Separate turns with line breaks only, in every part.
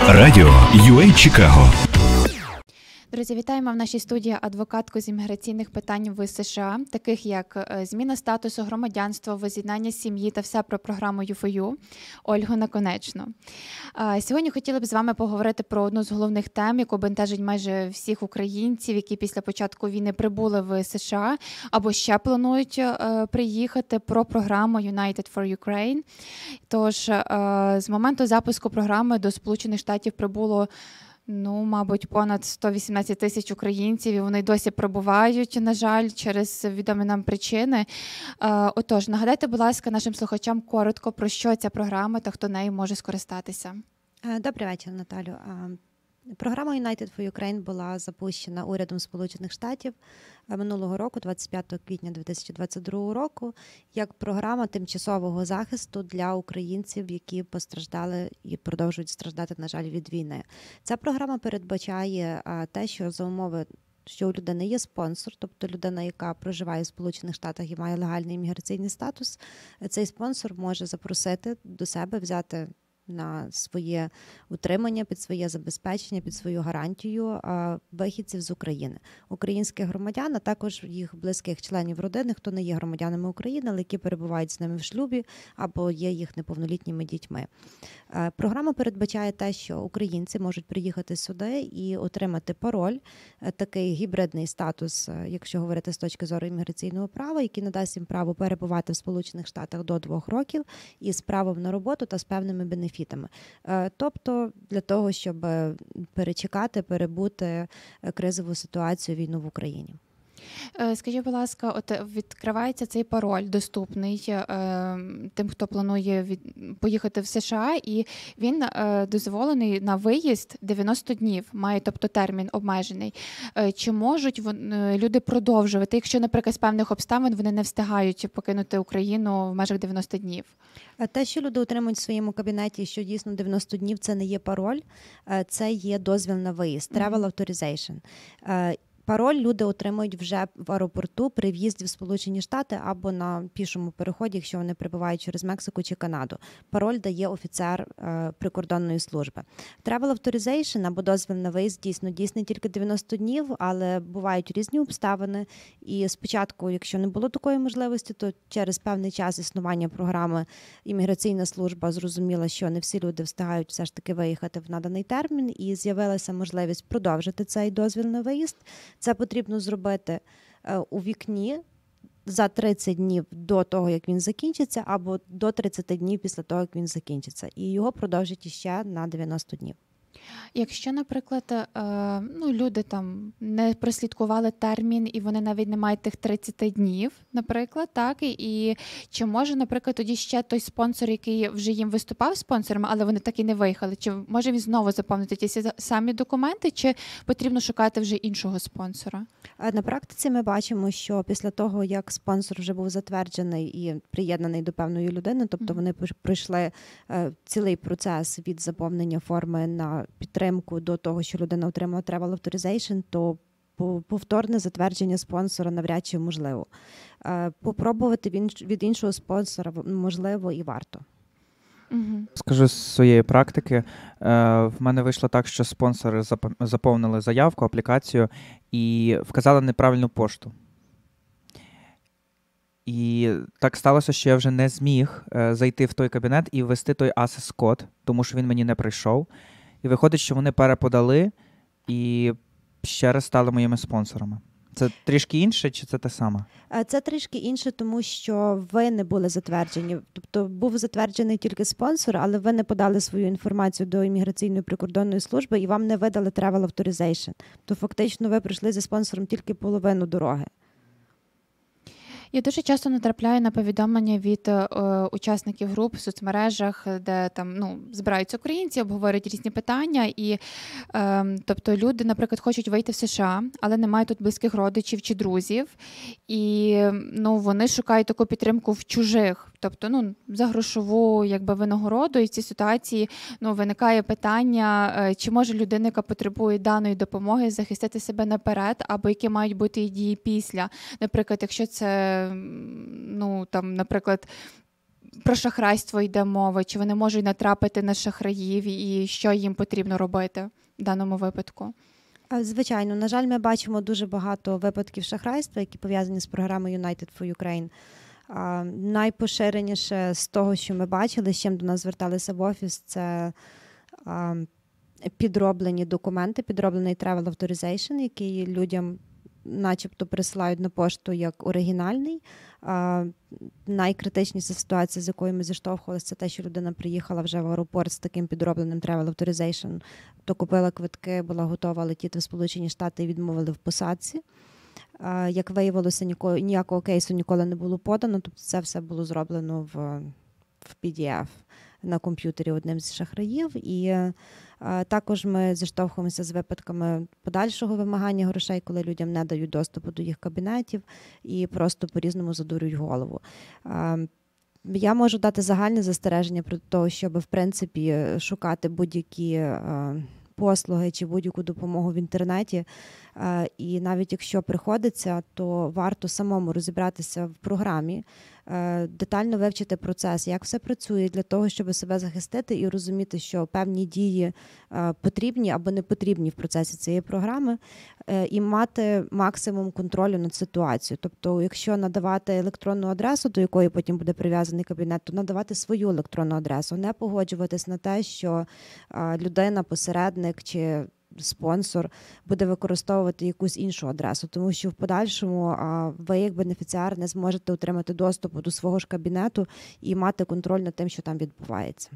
Радіо UA Чикаго.
Друзі, вітаємо в нашій студії адвокатку з імміграційних питань в США, таких як зміна статусу, громадянство, воз'єднання сім'ї та все про програму U4U, Ольгу Наконечну. Сьогодні хотіли б з вами поговорити про одну з головних тем, яку бентежить майже всіх українців, які після початку війни прибули в США або ще планують приїхати, про програму United for Ukraine. Тож, з моменту запуску програми до Сполучених Штатів прибуло мабуть, понад 118 тисяч українців, і вони досі пробувають, на жаль, через відомі нам причини. Отож, нагадайте, будь ласка, нашим слухачам коротко, про що ця програма та хто нею може скористатися.
Добрий вечір, Наталю. Програма United for Ukraine була запущена урядом Сполучених Штатів минулого року, 25 квітня 2022 року, як програма тимчасового захисту для українців, які постраждали і продовжують страждати, на жаль, від війни. Ця програма передбачає те, що за умови, що у людини є спонсор, тобто людина, яка проживає в Сполучених Штатах і має легальний імміграційний статус, цей спонсор може запросити до себе, взяти на своє утримання, під своє забезпечення, під свою гарантію вихідців з України. Українських громадян, а також їх близьких членів родини, хто не є громадянами України, але які перебувають з ними в шлюбі або є їх неповнолітніми дітьми. Програма передбачає те, що українці можуть приїхати сюди і отримати пароль, такий гібридний статус, якщо говорити з точки зору імміграційного права, який надасть їм право перебувати в Сполучених Штатах до 2 років із правом на роботу та з певними бенефітами. Тобто для того, щоб перечекати, перебути кризову ситуацію, війну в Україні.
Скажіть, будь ласка, от відкривається цей пароль доступний тим, хто планує поїхати в США, і він дозволений на виїзд 90 днів, має, тобто термін обмежений. Чи можуть люди продовжувати, якщо, наприклад, з певних обставин вони не встигають покинути Україну в межах 90 днів?
Те, що люди отримують в своєму кабінеті, що дійсно 90 днів, це не є пароль, це є дозвіл на виїзд, travel authorization. Пароль люди отримують вже в аеропорту при в'їзді в Сполучені Штати або на пішому переході, якщо вони прибувають через Мексику чи Канаду. Пароль дає офіцер прикордонної служби. Travel Authorization або дозвіл на виїзд дійсно тільки 90 днів, але бувають різні обставини. І спочатку, якщо не було такої можливості, то через певний час існування програми імміграційна служба зрозуміла, що не всі люди встигають все ж таки виїхати в наданий термін, і з'явилася можливість продовжити цей дозвіл на виїзд. Це потрібно зробити у вікні за 30 днів до того, як він закінчиться, або до 30 днів після того, як він закінчиться. І його продовжать іще на 90 днів.
Якщо, наприклад, люди там не прослідкували термін і вони навіть не мають тих 30 днів, наприклад, так, і чи може, наприклад, тоді ще той спонсор, який вже їм виступав спонсором, але вони так і не виїхали, чи може він знову заповнити ті самі документи, чи потрібно шукати вже іншого спонсора?
На практиці ми бачимо, що після того, як спонсор вже був затверджений і приєднаний до певної людини, тобто вони пройшли цілий процес від заповнення форми на підтримку до того, що людина отримала travel authorization, то повторне затвердження спонсора навряд чи можливо. Попробувати від іншого спонсора можливо і варто.
Скажу з своєї практики, в мене вийшло так, що спонсори заповнили заявку, аплікацію і вказали неправильну пошту. І так сталося, що я вже не зміг зайти в той кабінет і ввести той access-код, тому що він мені не прийшов. І виходить, що вони переподали і ще раз стали моїми спонсорами. Це трішки інше, чи це те саме?
Це трішки інше, тому що ви не були затверджені. Тобто був затверджений тільки спонсор, але ви не подали свою інформацію до імміграційної прикордонної служби і вам не видали travel authorization. То фактично ви пройшли зі спонсором тільки половину дороги.
Я дуже часто натрапляю на повідомлення від учасників груп в соцмережах, де там збираються українці, обговорюють різні питання, і тобто люди, наприклад, хочуть вийти в США, але не мають тут близьких родичів чи друзів, і вони шукають таку підтримку в чужих. Тобто, за грошову винагороду, і в цій ситуації виникає питання, чи може людина, яка потребує даної допомоги, захистити себе наперед, або які мають бути дії після. Наприклад, якщо це, наприклад, про шахрайство йде мова, чи вони можуть натрапити на шахраїв і що їм потрібно робити в даному випадку?
Звичайно, на жаль, ми бачимо дуже багато випадків шахрайства, які пов'язані з програмою United for Ukraine. Найпоширеніше з того, що ми бачили, з чим до нас зверталися в офіс, це підроблені документи, підроблений travel authorization, який людям начебто присилають на пошту як оригінальний. Найкритичніша ситуація, з якою ми зіштовхувалися, це те, що людина приїхала вже в аеропорт з таким підробленим travel authorization, то купила квитки, була готова летіти в Сполучені Штати і відмовили в посадці. Як виявилося, ніякого кейсу ніколи не було подано, тобто це все було зроблено в PDF на комп'ютері одним з шахраїв. І також ми зіштовхуємося з випадками подальшого вимагання грошей, коли людям не дають доступу до їх кабінетів і просто по-різному задурюють голову. Я можу дати загальне застереження про те, щоб, в принципі, шукати будь-які послуги чи будь-яку допомогу в інтернеті. І навіть якщо приходиться, то варто самому розібратися в програмі, детально вивчити процес, як все працює, для того, щоб себе захистити і розуміти, що певні дії потрібні або не потрібні в процесі цієї програми, і мати максимум контролю над ситуацією. Тобто, якщо надавати електронну адресу, до якої потім буде прив'язаний кабінет, то надавати свою електронну адресу, не погоджуватись на те, що людина, посередник чи спонсор буде використовувати якусь іншу адресу, тому що в подальшому ви, як бенефіціар, не зможете отримати доступу до свого ж кабінету і мати контроль над тим, що там відбувається.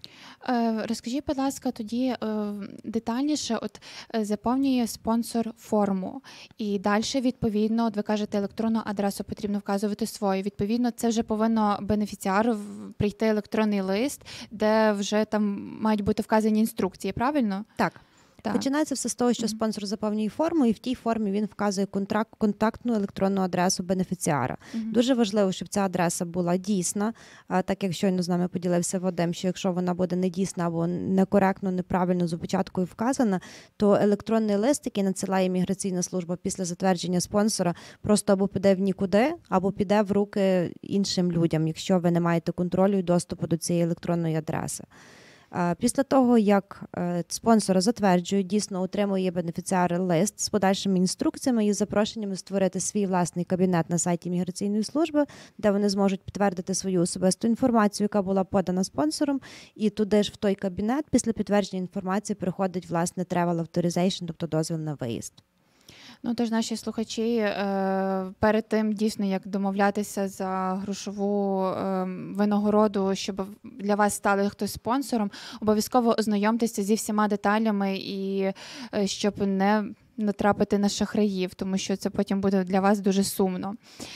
Розкажіть, будь ласка, тоді детальніше, заповнює спонсор форму, і далі, відповідно, ви кажете, електронну адресу потрібно вказувати свою. Відповідно, це вже повинно бенефіціару прийти електронний лист, де вже там мають бути вказані інструкції, правильно?
Так. Починається все з того, що спонсор заповнює форму, і в тій формі він вказує контактну електронну адресу бенефіціара. Дуже важливо, щоб ця адреса була дійсна, так як щойно з нами поділився Вадим, що якщо вона буде недійсна або некоректно, неправильно з початкою вказана, то електронний лист, який надсилає міграційна служба після затвердження спонсора, просто або піде в нікуди, або піде в руки іншим людям, якщо ви не маєте контролю і доступу до цієї електронної адреси. Після того, як спонсора затверджують, дійсно отримує бенефіціар лист з подальшими інструкціями і запрошеннями створити свій власний кабінет на сайті міграційної служби, де вони зможуть підтвердити свою особисту інформацію, яка була подана спонсором, і туди ж в той кабінет після підтвердження інформації приходить, власне, travel authorization, тобто дозвіл на виїзд.
Ну, тож наші слухачі перед тим, дійсно, як домовлятися за грошову винагороду, щоб для вас стали хтось спонсором, обов'язково ознайомтеся зі всіма деталями і щоб не натрапити на шахраїв, тому що це потім буде для вас дуже сумно.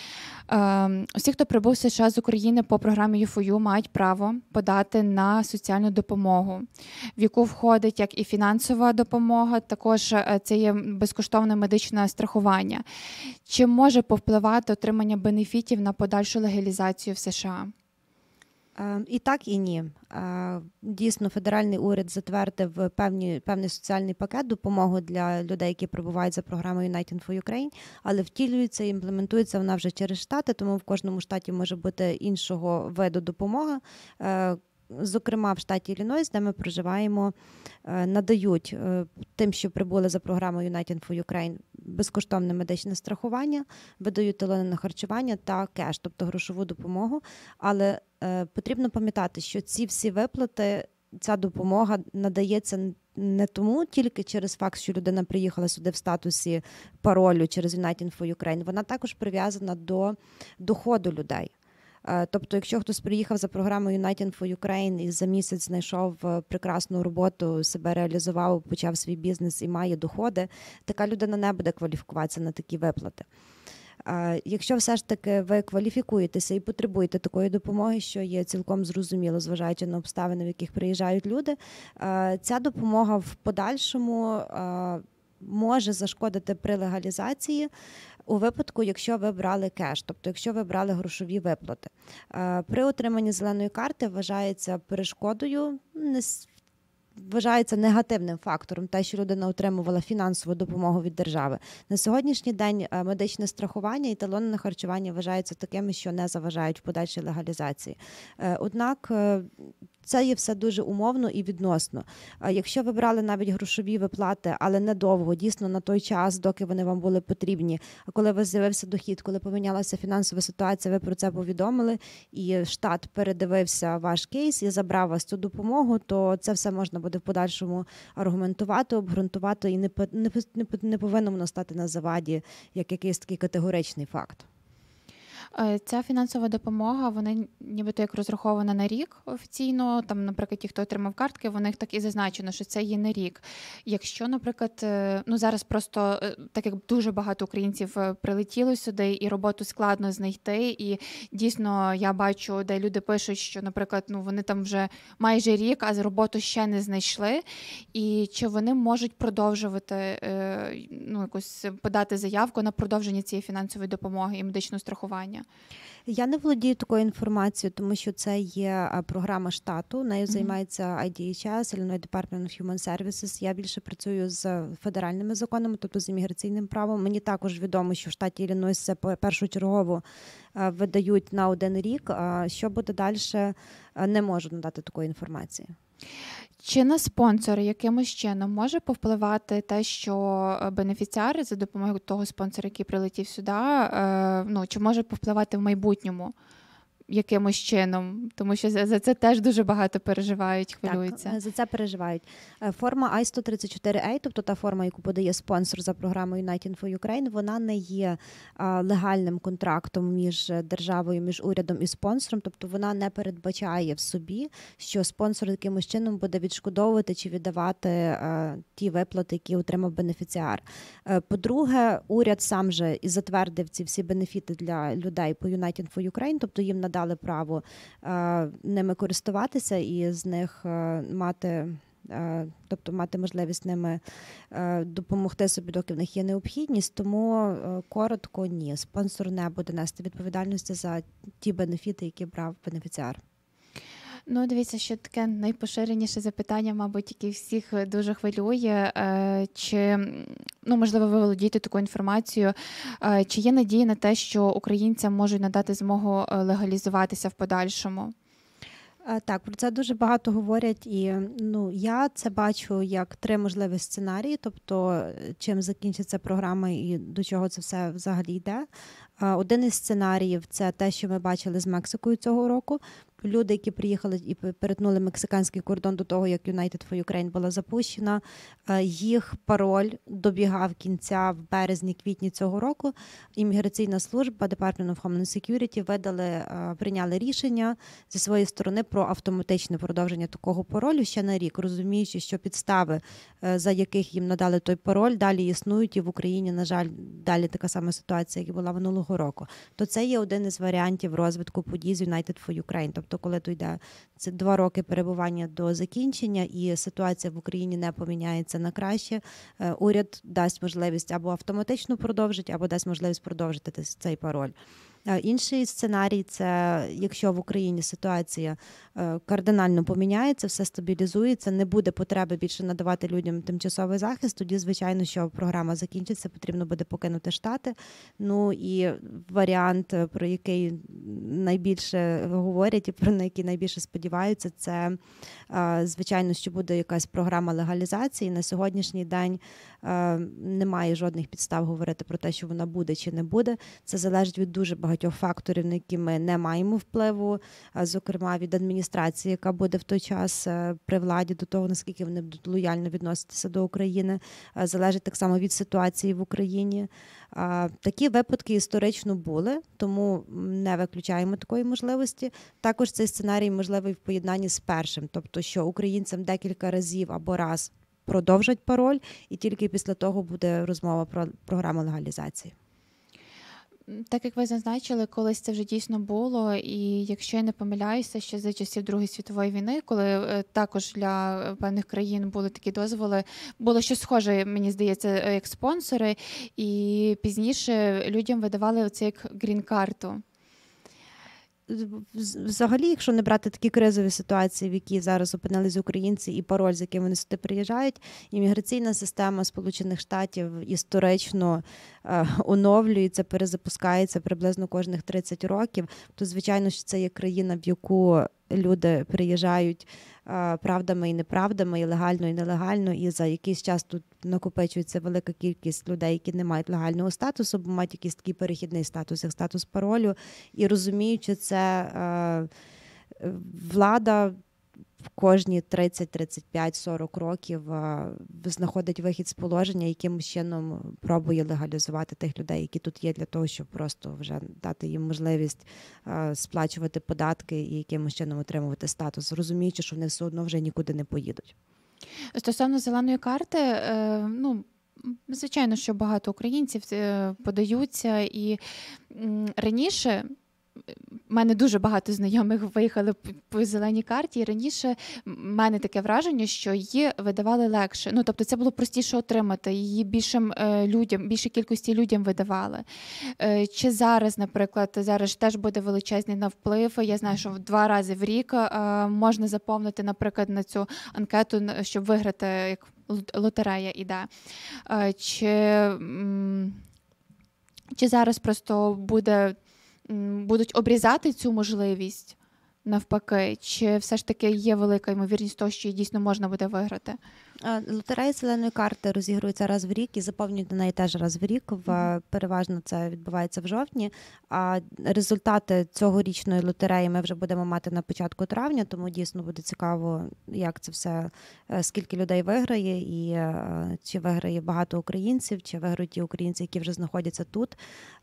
Усі, хто прибув в США з України по програмі U4U, мають право подати на соціальну допомогу, в яку входить як і фінансова допомога, також це є безкоштовне медичне страхування. Чи може повпливати отримання бенефітів на подальшу легалізацію в США?
І так, і ні. Дійсно, федеральний уряд затвердив певний соціальний пакет допомоги для людей, які прибувають за програмою United for Ukraine, але втілюється і імплементується вона вже через штати, тому в кожному штаті може бути іншого виду допомога. Зокрема, в штаті Іллінойс, де ми проживаємо, надають тим, що прибули за програмою United for Ukraine, безкоштовне медичне страхування, видають талони на харчування та кеш, тобто грошову допомогу. Але потрібно пам'ятати, що ці всі виплати, ця допомога надається не тому тільки через факт, що людина приїхала сюди в статусі паролю через United for Ukraine, вона також прив'язана до доходу людей. Тобто, якщо хтось приїхав за програмою United for Ukraine і за місяць знайшов прекрасну роботу, себе реалізував, почав свій бізнес і має доходи, така людина не буде кваліфікуватися на такі виплати. Якщо все ж таки ви кваліфікуєтеся і потребуєте такої допомоги, що є цілком зрозуміло, зважаючи на обставини, в яких приїжджають люди, ця допомога в подальшому може зашкодити при легалізації у випадку, якщо ви брали кеш, тобто якщо ви брали грошові виплати. При отриманні зеленої карти вважається перешкодою вважається негативним фактором, те, що людина отримувала фінансову допомогу від держави. На сьогоднішній день медичне страхування і талони на харчування вважаються такими, що не заважають в подальшій легалізації. Однак це є все дуже умовно і відносно. Якщо ви брали навіть грошові виплати, але недовго, дійсно на той час, доки вони вам були потрібні, а коли у вас з'явився дохід, коли помінялася фінансова ситуація, ви про це повідомили, і штат передивився ваш кейс і забрав вас цю допомогу, то це все можна буде в подальшому аргументувати, обґрунтувати, і не повинно воно стати на заваді, як якийсь такий категоричний факт.
Ця фінансова допомога, вона нібито як розрахована на рік офіційно, там, наприклад, ті, хто отримав картки, в них так і зазначено, що це є на рік. Якщо, наприклад, зараз просто, так як дуже багато українців прилетіло сюди, і роботу складно знайти, і дійсно я бачу, де люди пишуть, що, наприклад, вони там вже майже рік, а роботу ще не знайшли, і чи вони можуть продовжувати, якось подати заявку на продовження цієї фінансової допомоги і медичного страхування?
Я не володію такою інформацією, тому що це є програма штату, нею займається IDHS, Illinois Department of Human Services. Я більше працюю з федеральними законами, тобто з імміграційним правом. Мені також відомо, що в штаті Іллінойс це першочергово видають на 1 рік. Що буде далі, не можу надати такої інформації.
Чи на спонсори якимось чином може повпливати те, що бенефіціари за допомогою того спонсора, який прилетів сюди, чи може повпливати в майбутньому якимось чином? Тому що за це теж дуже багато переживають, хвилюються.
Так, за це переживають. Форма I-134A, тобто та форма, яку подає спонсор за програмою United for Ukraine, вона не є легальним контрактом між державою, між урядом і спонсором, тобто вона не передбачає в собі, що спонсор якимось чином буде відшкодовувати чи віддавати ті виплати, які отримав бенефіціар. По-друге, уряд сам же і затвердив ці всі бенефіти для людей по United for Ukraine, тобто їм надали право ними користуватися і з них мати можливість ними допомогти собі, доки в них є необхідність. Тому коротко, ні, спонсор не буде нести відповідальності за ті бенефіти, які брав бенефіціар.
Дивіться, що таке найпоширеніше запитання, мабуть, яке всіх дуже хвилює. Чи, можливо, ви володієте такою інформацією, чи є надія на те, що українцям можуть надати змогу легалізуватися в подальшому?
Так, про це дуже багато говорять, і я це бачу як 3 можливі сценарії, тобто чим закінчиться програма і до чого це все взагалі йде. Один із сценаріїв – це те, що ми бачили з Мексикою цього року. Люди, які приїхали і перетнули мексиканський кордон до того, як United for Ukraine була запущена, їх пароль добігав кінця в березні-квітні цього року. Імміграційна служба Department of Homeland Security прийняли рішення зі своєї сторони про автоматичне продовження такого паролю ще на рік, розуміючи, що підстави, за яких їм надали той пароль, далі існують, і в Україні, на жаль, далі така сама ситуація, як і була минулого року. То це є один із варіантів розвитку подій з United for Ukraine. Тобто, коли то йде 2 роки перебування до закінчення і ситуація в Україні не поміняється на краще, уряд дасть можливість або автоматично продовжити, або дасть можливість продовжити цей пароль. Інший сценарій – це якщо в Україні ситуація кардинально поміняється, все стабілізується, не буде потреби більше надавати людям тимчасовий захист, тоді, звичайно, що програма закінчиться, потрібно буде покинути Штати. І варіант, про який найбільше говорять і на який найбільше сподіваються, це, звичайно, що буде якась програма легалізації. На сьогоднішній день немає жодних підстав говорити про те, що вона буде чи не буде. Це залежить від дуже багатьох факторів, на які ми не маємо впливу, зокрема від адміністрації, яка буде в той час при владі, до того, наскільки вони будуть лояльно відноситися до України. Залежить так само від ситуації в Україні. Такі випадки історично були, тому не виключаємо такої можливості. Також цей сценарій можливий в поєднанні з першим, тобто що українцям декілька разів або раз продовжать пароль, і тільки після того буде розмова про програму легалізації.
Так як ви зазначили, колись це вже дійсно було, і якщо я не помиляюся, ще за часів Другої світової війни, коли також для певних країн були такі дозволи, було щось схоже, мені здається, як спонсори, і пізніше людям видавали оце як грін-карту.
Взагалі, якщо не брати такі кризові ситуації, в які зараз опинилися українці, і пароль, з яким вони сюди приїжджають, імміграційна система Сполучених Штатів історично оновлюється, перезапускається приблизно кожних 30 років, то, звичайно, що це є країна, в яку люди приїжджають правдами і неправдами, і легально, і нелегально, і за якийсь час тут накопичується велика кількість людей, які не мають легального статусу, бо мають якийсь такий перехідний статус, як статус паролю. І розуміючи це, влада в кожні 30, 35, 40 років знаходить вихід з положення, якимось чином пробує легалізувати тих людей, які тут є, для того, щоб просто вже дати їм можливість сплачувати податки і якимось чином отримувати статус, розуміючи, що вони все одно вже нікуди не поїдуть.
Стосовно зеленої карти, звичайно, що багато українців подаються, і раніше в мене дуже багато знайомих виїхали по зеленій карті, і раніше в мене таке враження, що її видавали легше. Тобто це було простіше отримати, її більшій кількості людям видавали. Чи зараз, наприклад, зараз теж буде величезний навплив. Я знаю, що 2 рази в рік можна заповнити, наприклад, на цю анкету, щоб виграти, як лотерея іде. Чи зараз просто будуть обрізати цю можливість навпаки? Чи все ж таки є велика ймовірність того, що її дійсно можна буде виграти?
Лотерея зеленої карти розігрується раз в рік і заповнюють на неї теж раз в рік. Переважно це відбувається в жовтні. А результати цьогорічної лотереї ми вже будемо мати на початку травня, тому дійсно буде цікаво, як це все, скільки людей виграє, і чи виграє багато українців, чи виграють ті українці, які вже знаходяться тут.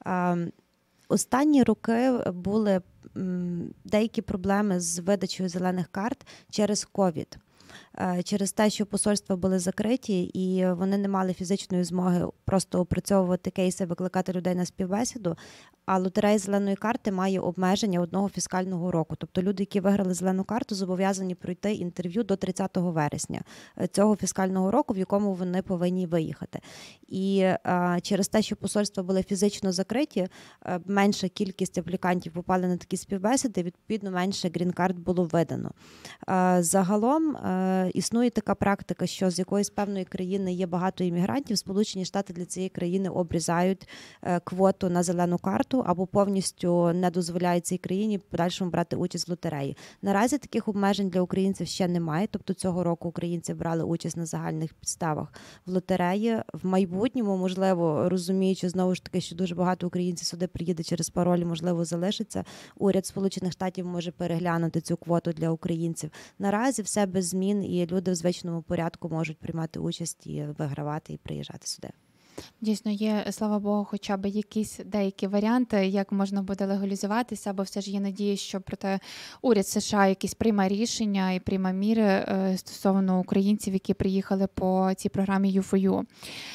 Останні роки були деякі проблеми з видачею зелених карт через ковід. Через те, що посольства були закриті і вони не мали фізичної змоги просто опрацьовувати кейси, викликати людей на співбесіду, а лотерея зеленої карти має обмеження 1 фіскального року. Тобто люди, які виграли зелену карту, зобов'язані пройти інтерв'ю до 30 вересня цього фіскального року, в якому вони повинні виїхати. І через те, що посольства були фізично закриті, менша кількість аплікантів попали на такі співбесіди, відповідно, менше грін-карт було видано. Загалом існує така практика, що з якоїсь певної країни є багато іммігрантів, Сполучені Штати для цієї країни обрізають квоту на зелену карту або повністю не дозволяють цій країні в подальшому брати участь в лотереї. Наразі таких обмежень для українців ще немає, тобто цього року українці брали участь на загальних підставах в лотереї. В майбутньому, можливо, розуміючи знову ж таки, що дуже багато українців сюди приїде через пароль, можливо, залишиться, уряд Сполучених Штатів може переглянути цю квоту для українців. Наразі все без змін, і люди в звичному порядку можуть приймати участь і вигравати, і приїжджати сюди.
Дійсно, є, слава Богу, хоча б якісь деякі варіанти, як можна буде легалізуватися, або все ж є надія, що проте уряд США якісь прийме рішення і прийме міри стосовно українців, які приїхали по цій програмі U4U.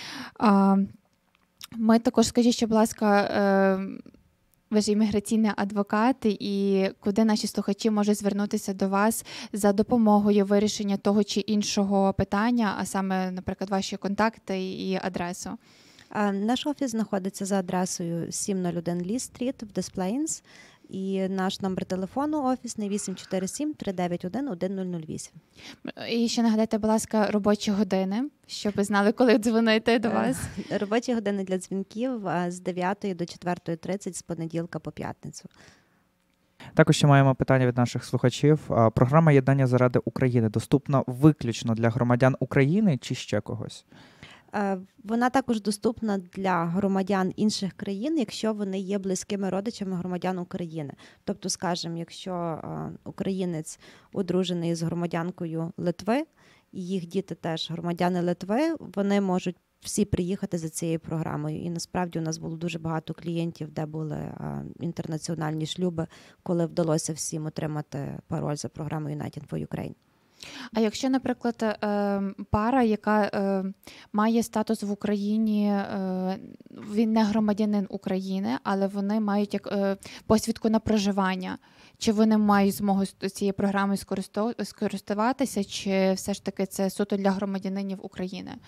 Ми також, скажіть, що, будь ласка, ви ж імміграційний адвокат, і куди наші слухачі можуть звернутися до вас за допомогою вирішення того чи іншого питання, а саме, наприклад, ваші контакти і адресу?
Наш офіс знаходиться за адресою 701 Лі Стріт в Des Plaines, і наш номер телефону офісний 847-391-1008.
І ще нагадайте, будь ласка, робочі години, щоб ви знали, коли дзвонити до вас.
Робочі години для дзвінків з 9 до 4:30 з понеділка по п'ятницю.
Також ще маємо питання від наших слухачів. Програма «Єднання заради України» доступна виключно для громадян України чи ще когось?
Вона також доступна для громадян інших країн, якщо вони є близькими родичами громадян України. Тобто, скажімо, якщо українець одружений з громадянкою Литви, і їх діти теж громадяни Литви, вони можуть всі приїхати за цією програмою. І насправді у нас було дуже багато клієнтів, де були інтернаціональні шлюби, коли вдалося всім отримати пароль за програмою United for Ukraine.
А якщо, наприклад, пара, яка має статус в Україні, він не громадянин України, але вони мають як посвідку на проживання, чи вони мають змогу з цією програмою скористуватися, чи все ж таки це суто для громадянинів України?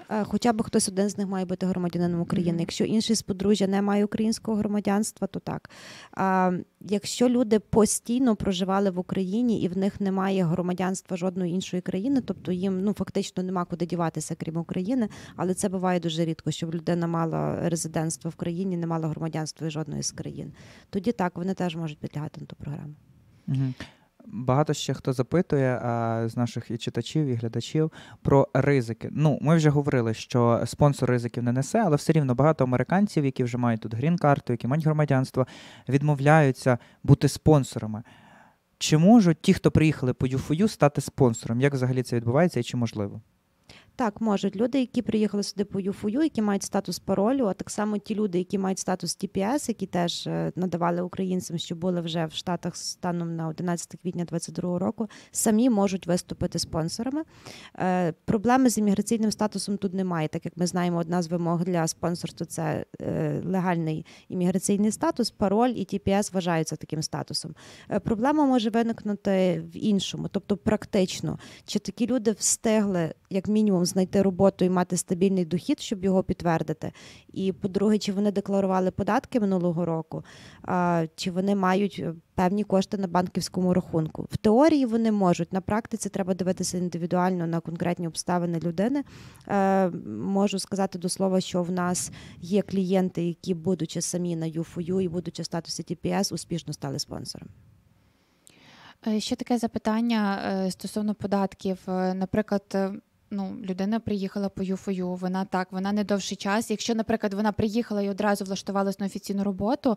Хоча б хтось один з них має бути громадянином України. Якщо інший з подружжя не має українського громадянства, то так. Якщо люди постійно проживали в Україні і в них немає громадянства жодної іншої країни, тобто їм фактично нема куди діватися, крім України, але це буває дуже рідко, щоб людина мала резидентство в країні, не мала громадянства жодної з країн. Тоді так, вони теж можуть підлягати на ту програму.
Угу. Багато ще хто запитує з наших і читачів, і глядачів про ризики. Ми вже говорили, що спонсор ризиків не несе, але все рівно багато американців, які вже мають тут грін-карту, які мають громадянство, відмовляються бути спонсорами. Чи можуть ті, хто приїхали по U4U, стати спонсором? Як взагалі це відбувається і чи можливо?
Так, можуть. Люди, які приїхали сюди по U4U, які мають статус паролю, а так само ті люди, які мають статус TPS, які теж надавали українцям, що були вже в Штатах станом на 11 квітня 2022 року, самі можуть виступити спонсорами. Проблеми з імміграційним статусом тут немає. Так як ми знаємо, одна з вимог для спонсорства – це легальний імміграційний статус, пароль і TPS вважаються таким статусом. Проблема може виникнути в іншому, тобто практично. Чи такі люди встигли, як мінімум, знайти роботу і мати стабільний дохід, щоб його підтвердити. І, по-друге, чи вони декларували податки минулого року, чи вони мають певні кошти на банківському рахунку. В теорії вони можуть, на практиці треба дивитися індивідуально на конкретні обставини людини. Можу сказати до слова, що в нас є клієнти, які, будучи самі на U4U і будучи в статусі TPS, успішно стали спонсором.
Ще таке запитання стосовно податків. Наприклад, людина приїхала по U4U, вона не довший час. Якщо, наприклад, вона приїхала і одразу влаштувалась на офіційну роботу,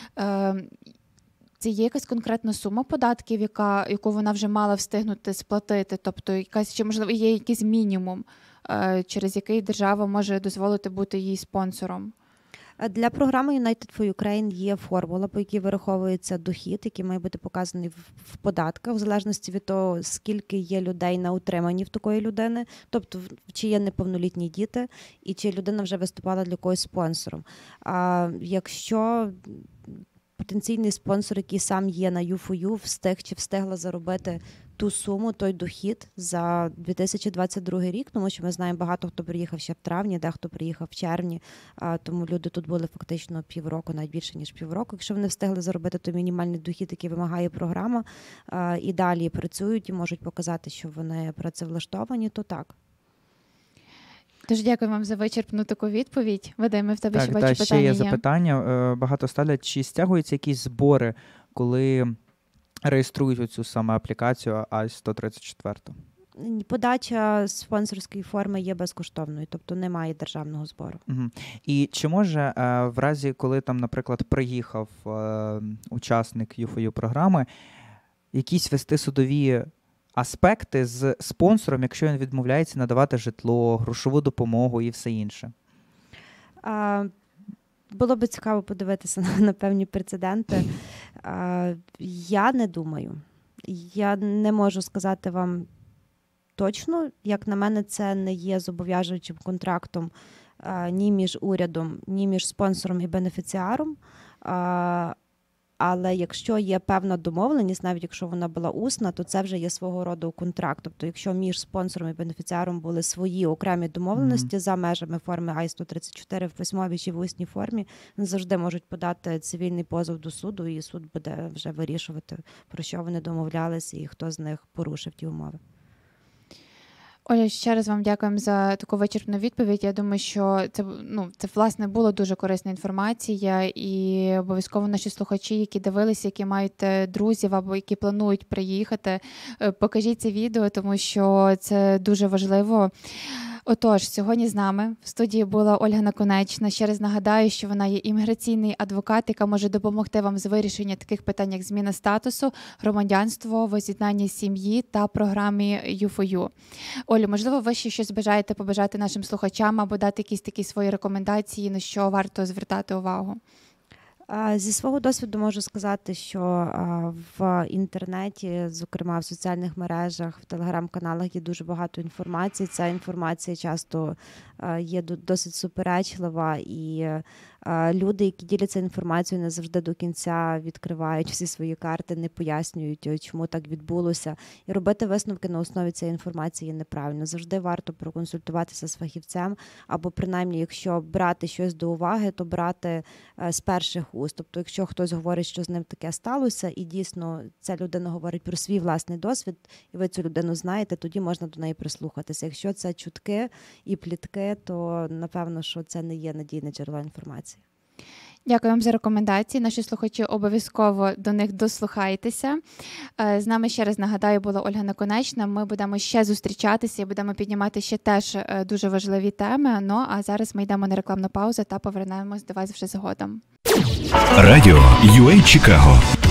це є якась конкретна сума податків, яку вона вже мала встигнути сплатити? Тобто, чи, можливо, є якийсь мінімум, через який держава може дозволити бути їй спонсором?
Для програми United for Ukraine є формула, по якій вираховується дохід, який має бути показаний в податках, в залежності від того, скільки є людей на утриманні в такої людини, тобто чи є неповнолітні діти, і чи людина вже виступала для когось спонсором. А якщо потенційний спонсор, який сам є на U4U, встиг чи встигла заробити ту суму, той дохід за 2022 рік, тому що ми знаємо, багато хто приїхав ще в травні, дехто приїхав в червні, тому люди тут були фактично півроку, навіть більше, ніж півроку. Якщо вони встигли заробити той мінімальний дохід, який вимагає програма, і далі працюють і можуть показати, що вони працевлаштовані, то так.
Дуже дякую вам за вичерпну таку відповідь. Вадиме, в тебе ще бачу питання.
Ще є запитання. Багато ставлять, чи стягуються якісь збори, коли реєструють оцю саме аплікацію АЙС-134?
Подача спонсорської форми є безкоштовною, тобто немає державного збору.
Угу. І чи може в разі, коли там, наприклад, приїхав учасник U4U програми, якісь вести судові аспекти з спонсором, якщо він відмовляється надавати житло, грошову допомогу і все інше?
Було б цікаво подивитися на певні прецеденти. Я не думаю. Я не можу сказати вам точно. Як на мене, це не є зобов'язуючим контрактом ні між урядом, ні між спонсором і бенефіціаром. Але якщо є певна домовленість, навіть якщо вона була усна, то це вже є свого роду контракт. Тобто, якщо між спонсором і бенефіціаром були свої окремі домовленості за межами форми АЙС-134 в письмовій чи в усній формі, вони завжди можуть подати цивільний позов до суду, і суд буде вже вирішувати, про що вони домовлялися і хто з них порушив ті умови.
Оля, ще раз вам дякуємо за таку вичерпну відповідь. Я думаю, що це власне, була дуже корисна інформація, і обов'язково наші слухачі, які дивилися, які мають друзів або які планують приїхати, покажіть це відео, тому що це дуже важливо. Отож, сьогодні з нами в студії була Ольга Наконечна. Ще раз нагадаю, що вона є імміграційний адвокат, яка може допомогти вам з вирішенням таких питань, як зміна статусу, громадянство, воз'єднання сім'ї та програмі U4U. Олю, можливо, ви ще щось бажаєте побажати нашим слухачам або дати якісь такі свої рекомендації, на що варто звертати увагу?
Зі свого досвіду можу сказати, що в інтернеті, зокрема в соціальних мережах, в телеграм-каналах є дуже багато інформації. Ця інформація часто є досить суперечлива і Люди, які діляться інформацією, не завжди до кінця відкривають всі свої карти, не пояснюють, чому так відбулося. І робити висновки на основі цієї інформації є неправильно. Завжди варто проконсультуватися з фахівцем, або принаймні, якщо брати щось до уваги, то брати з перших уст. Тобто, якщо хтось говорить, що з ним таке сталося, і дійсно ця людина говорить про свій власний досвід, і ви цю людину знаєте, тоді можна до неї прислухатися. Якщо це чутки і плітки, то напевно, що це не є надійне джерело інформації.
Дякую вам за рекомендації. Наші слухачі обов'язково до них дослухайтеся. З нами, ще раз нагадаю, була Ольга Наконечна. Ми будемо ще зустрічатися і будемо піднімати ще теж дуже важливі теми. Ну, а зараз ми йдемо на рекламну паузу та повернемось до вас вже згодом.
Радіо UA Чикаго.